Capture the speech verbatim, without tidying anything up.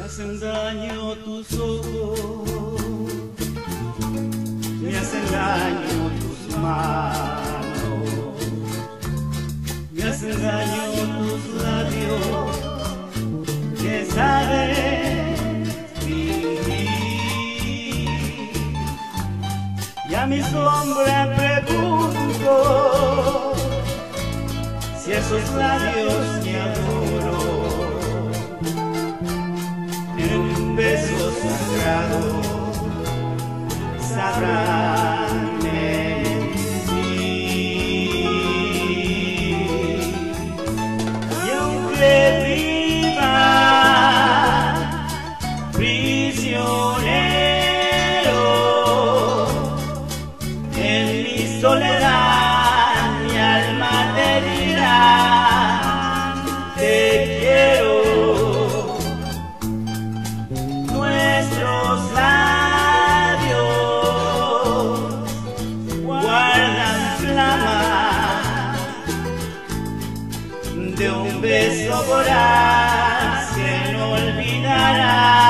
hacen daño tus ojos, me hacen daño tus manos, me hacen daño tus labios que saben fingir. Y a mi sombra pregunto si esos labios que adoro en un beso sagrado sabrán mentir. Y aunque viva prisionero en mi soledad, mi alma te dirá te quiero. Nuestros labios guardan flama de un beso voraz que no olvidará.